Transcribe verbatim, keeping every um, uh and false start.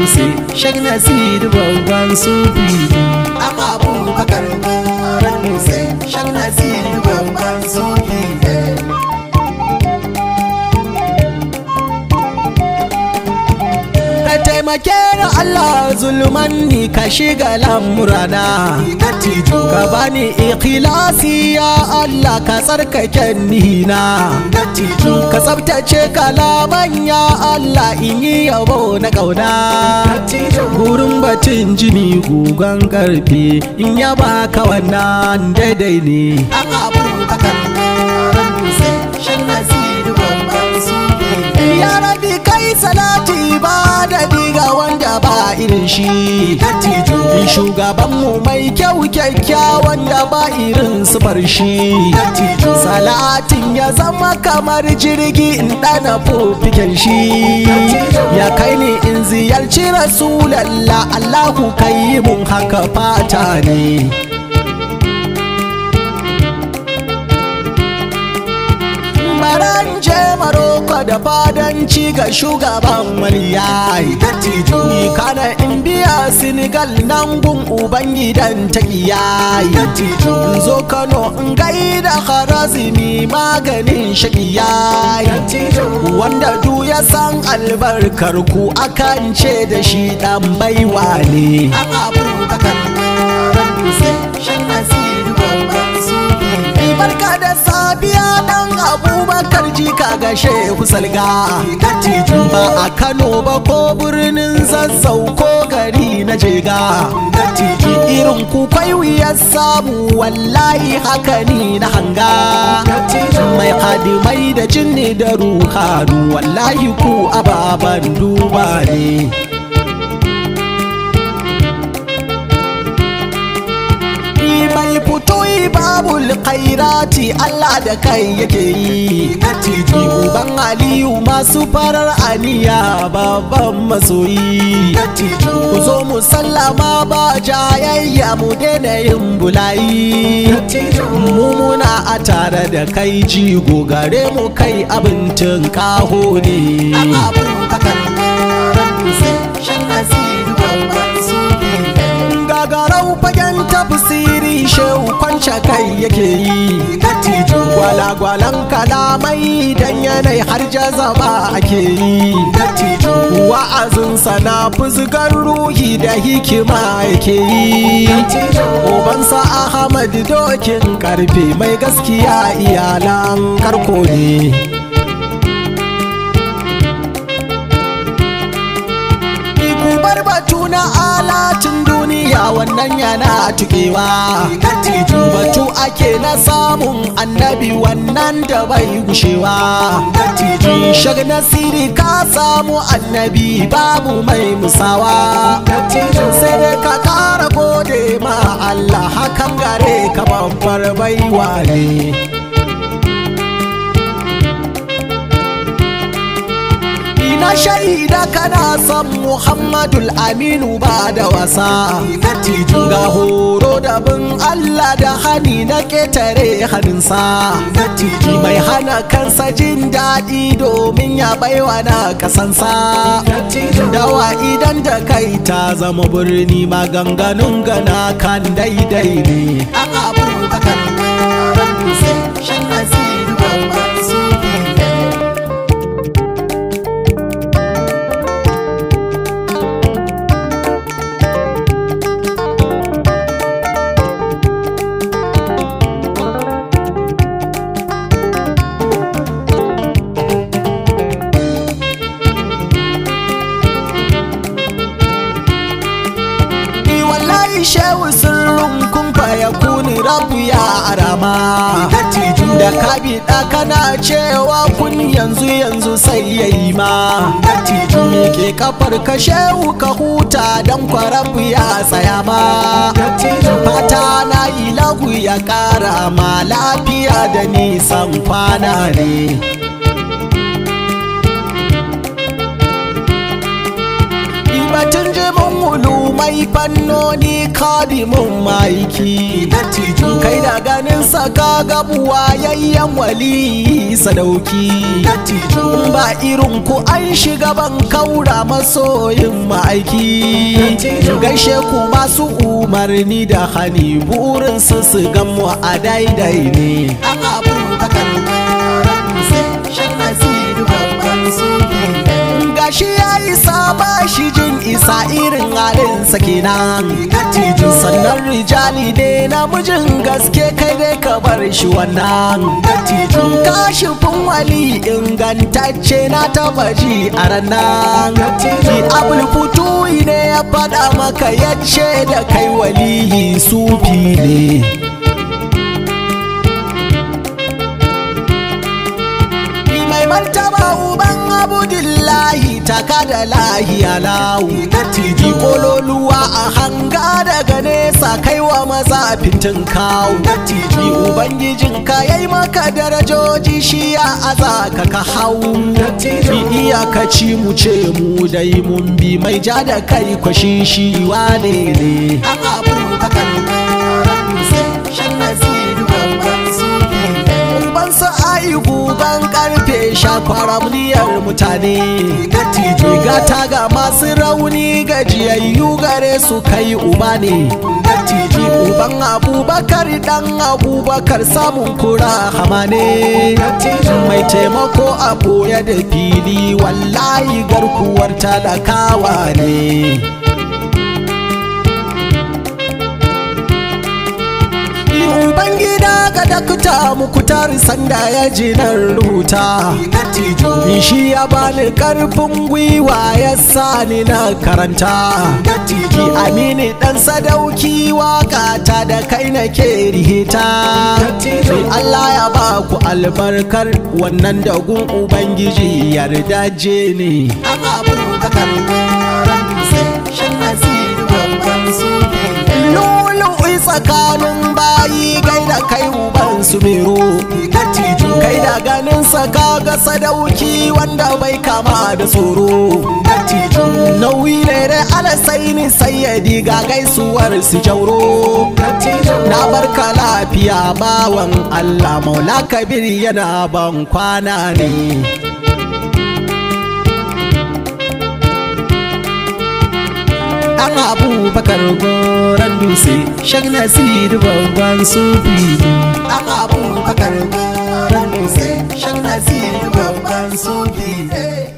Dutse, shek nasidi babban sufi. Abubakar Goran Dutse, shek nasidi babban sufi. Ka taimake ni Allah zulman ni ka shiga lamurana. Ka bani ikhlasi ya Allah ka tsarkake nihina. Ka tsabtace kalaman ya Allah in yi yabo na kauna. Gurin batun jini gugan karfe in yaba ka wannan daidai ne. Abubakar Goran Dutse, shek nasidi babban sufi. Ya Rabbi kai salati ba da diga wanda ba irin shi. Shugabanmu mai kyau kyakkyawan da ba irin sufar shi. Salatin ya zama kamar jirgi in ɗana fufiken shi. Ya kai ni in ziyarci Rasulallah, Allahu kai mun haka fata ne. Baranje Maroko da fadanci ga shugaban waliyai. Ni kana in biya Senegal nan gun ubangidan ta iyai. Zo Kano in gaida Kharazmi maganin shakiyai. Wanda du ya san albarkar ku akan ce da shi dan baiwa ne. Abubakar Goran Dutse, shek nasidi babban sufi. Barka da safiya dan Abubakar jika ga shehu salga. Ba a Kano ba ko birnin Zazzau ko gari na jega. Irin ku kwai wuyar samu wallahi haka ni na hanga. Mai hadimai da jinni da ruhanu wallahi ku ababan duba ne. Mai fito babul khairati Allah da kai yake yi. Uban Aliyu masu farar aniya babban masoyi. Ku zo mu sallama ba jayayya mu daina yin bulayi. Mu muna a tare da kai jigo gare mu kai abincin kaho ne. Abubakar Goran Dutse, shek nasidi babban sufi. Gagarau fagen tafsiri shehu kwanci kai yake yi. Gwalagwalan kalamai dan yanayi har jazaba ake yi. Wa'azinsa na fusgar ruhi da hikima yake yi. Ubansa Ahmad dokin karfe mai gaskiya iyalan karko ne. Batu na alatin duniya wannan yana tukewa. Batu ake na samun annabi wannan da bai gushewa. Shek nasidi ka samu annabi babu mai musawa. Sai dai ka kara gode ma Allah hakan gare ka babbar baiwa ne. Na shaida kana son Muhammadul Aminu ba da wasa. Ga horo da bin Allah da hani na ketare haninsa. Mai hana kansa jin daɗi domin ya baiwa na kasansa. Dawa idan da kai ta zama birni maganganun gana kan daidai ne. Abubakar Goran Dutse, shek nasidi babban sufi. Shehu sirrin kun ya kuni rabu ya arama. Da ka biɗa kana cewa kun yanzu yanzu sai yayi ma. Mike kafar ka shehu ka huta dan kwarabu ya tsaya ma. Fata na yi lagu ya ƙara ma lafiya da nisan kwana ne. batun jimin hulu mai fannoni kadimin maiki kai da ganin saka gabuwa yayyan wali sadauki ba irin ku an shiga ban kaura masoyin ma'aiki gaishe ku masu umarni da hani burin su su gamu a daidai ne abubakar shek nasidi babban sufi gashi ya isa ba shi jin isa irin halinsa kenan sannan rijali ne namijin gaske kai dai ka bar shi wannan kashifin wali ingantacce na taba ji a ranar abul futuhi ne ya faɗa maka yace da kai waliyi sufi ne martaba uban abudillahi taka da lahi alawu tiji kololuwa a hanga daga nesa kaiwa maza fintin kawu tiji ubangijin ka yayi maka darajoji shi ya aza ka ka hau tiji iyakaci mu ce mu dai mun bi mai ja da kai kwashi shi wane ne abubakar shek nasidi babban sufi ubansa ayi guban karfe shakwaramniyar mutane gata ga masu rauni gajiyayyu gare su kai uba ne uban abubakar dan abubakar samun kura hamane mai taimako a boye da fili wallahi garkuwar talakawa ne Ubangida ga dakta mukutar sanda ya ji nan rubuta shi ya bani karfin gwiwa ya sani na karanta ki amini dan sadauki waka ta da kai nake rihita Allah ya ba ku albarkar wannan dagun ubangiji yarda je ne abubakar shek nasidi babban sufi tsakanin bayi gaida kai uban su mero kai da ganin saka ga sadauki wanda bai kama da tsoro nauyi ne da alasaini sayyadi ga gaisuwar su jauro na barka lafiya bawan Allah maula kabir yana ban kwana ne an abubakar goran dutse shek nasidi babban sufi an abubakar goran dutse shek nasidi babban sufi